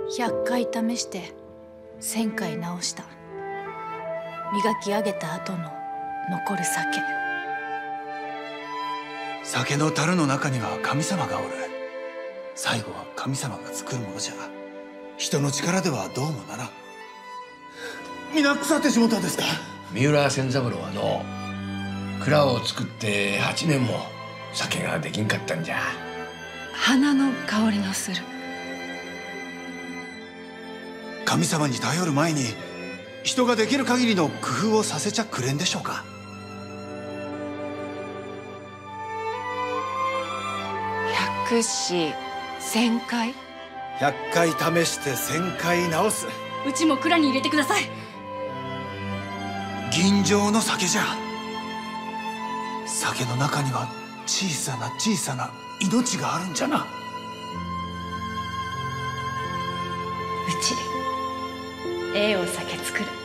100回試して1000回直した。磨き上げた後の残る酒。 酒の樽の中には神様がおる。最後は神様が作るものじゃ。人の力ではどうもならん。皆腐ってしもたですか。 三浦仙三郎はの蔵を作って8年も酒ができんかったんじゃ。 花の香りのする。 神様に頼る前に人ができる限りの工夫をさせちゃくれんでしょうか。 100試1000回。 100回試して1000回直す。 うちも蔵に入れてください。 吟醸の酒じゃ。酒の中には小さな小さな命があるんじゃな。 うちええお酒作る。